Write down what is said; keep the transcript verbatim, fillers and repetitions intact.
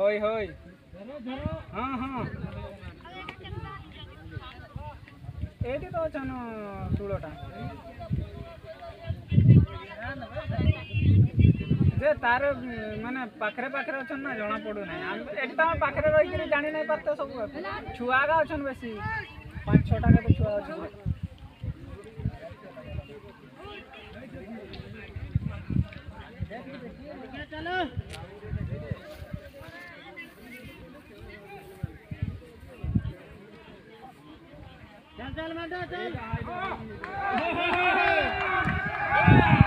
होय होय हाँ हाँ एटी तो अच्छा षोलटा जे तार माने पाखरे पाखरे अच्छा ना जना पड़ू ना एक पाखरे रही जानी नहीं पारते सब छुआ का अच्छा बेसी पाँच छटा के तो छुआ अच्छा चलो चल चल चल